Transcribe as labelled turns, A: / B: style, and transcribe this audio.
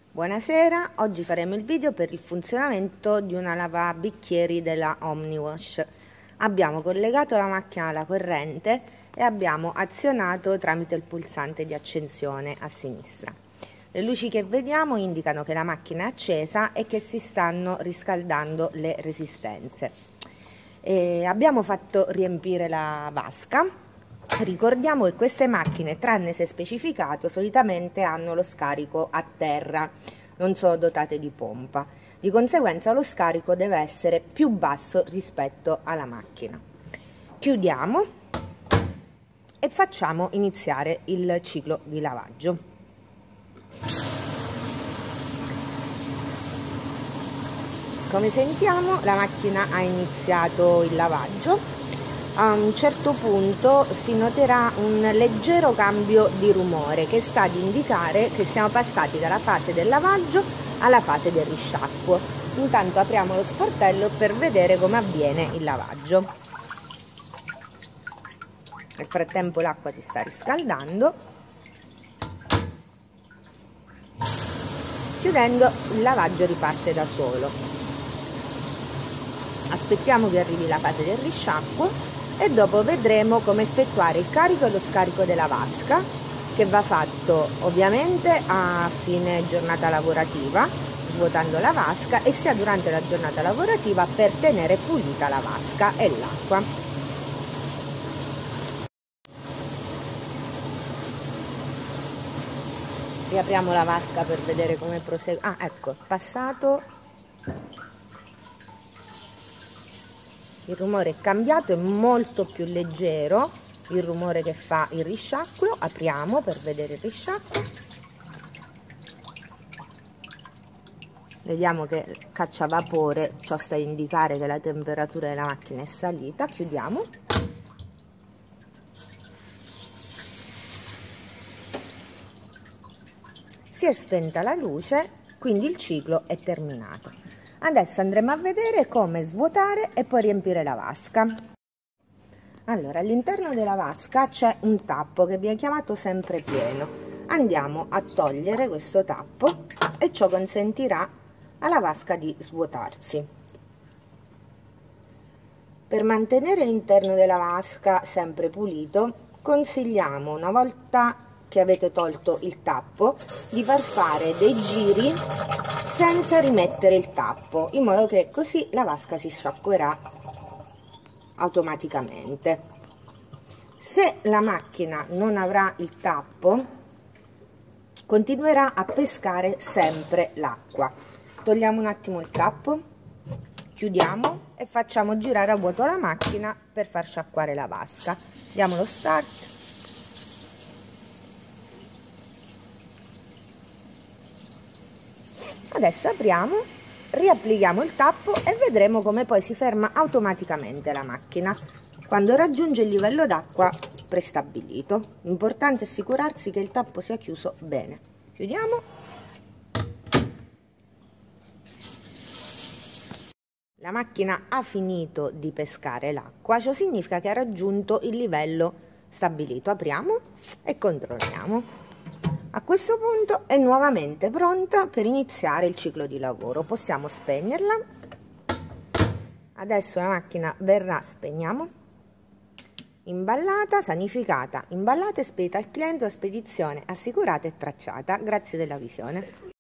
A: Buonasera, oggi faremo il video per il funzionamento di una lavabicchieri della OmniWash. Abbiamo collegato la macchina alla corrente e abbiamo azionato tramite il pulsante di accensione a sinistra. Le luci che vediamo indicano che la macchina è accesa e che si stanno riscaldando le resistenze. Abbiamo fatto riempire la vasca. Ricordiamo che queste macchine, tranne se specificato, solitamente hanno lo scarico a terra, non sono dotate di pompa. Di conseguenza lo scarico deve essere più basso rispetto alla macchina. Chiudiamo e facciamo iniziare il ciclo di lavaggio. Come sentiamo, la macchina ha iniziato il lavaggio. A un certo punto si noterà un leggero cambio di rumore che sta ad indicare che siamo passati dalla fase del lavaggio alla fase del risciacquo. Intanto apriamo lo sportello per vedere come avviene il lavaggio. Nel frattempo l'acqua si sta riscaldando. Chiudendo, il lavaggio riparte da solo. Aspettiamo che arrivi la fase del risciacquo e dopo vedremo come effettuare il carico e lo scarico della vasca, che va fatto ovviamente a fine giornata lavorativa, svuotando la vasca, e sia durante la giornata lavorativa per tenere pulita la vasca e l'acqua. Riapriamo la vasca per vedere come prosegue. Ah, ecco, passato. Il rumore è cambiato, è molto più leggero il rumore che fa il risciacquo. Apriamo per vedere il risciacquo. Vediamo che caccia vapore, ciò sta a indicare che la temperatura della macchina è salita. Chiudiamo. Si è spenta la luce, quindi il ciclo è terminato. Adesso andremo a vedere come svuotare e poi riempire la vasca. Allora, all'interno della vasca c'è un tappo che viene chiamato sempre pieno. Andiamo a togliere questo tappo e ciò consentirà alla vasca di svuotarsi. Per mantenere l'interno della vasca sempre pulito, consigliamo, una volta che avete tolto il tappo, di far fare dei giri senza rimettere il tappo, in modo che così la vasca si sciacquerà automaticamente. Se la macchina non avrà il tappo, continuerà a pescare sempre l'acqua. Togliamo un attimo il tappo, chiudiamo e facciamo girare a vuoto la macchina per far sciacquare la vasca. Diamo lo start. Adesso apriamo, riapplichiamo il tappo e vedremo come poi si ferma automaticamente la macchina quando raggiunge il livello d'acqua prestabilito. L'importante è assicurarsi che il tappo sia chiuso bene. Chiudiamo. La macchina ha finito di pescare l'acqua, ciò significa che ha raggiunto il livello stabilito. Apriamo e controlliamo. A questo punto è nuovamente pronta per iniziare il ciclo di lavoro. Possiamo spegnerla. Adesso la macchina verrà, spegniamo, imballata, sanificata, imballata e spedita al cliente a spedizione assicurata e tracciata. Grazie della visione.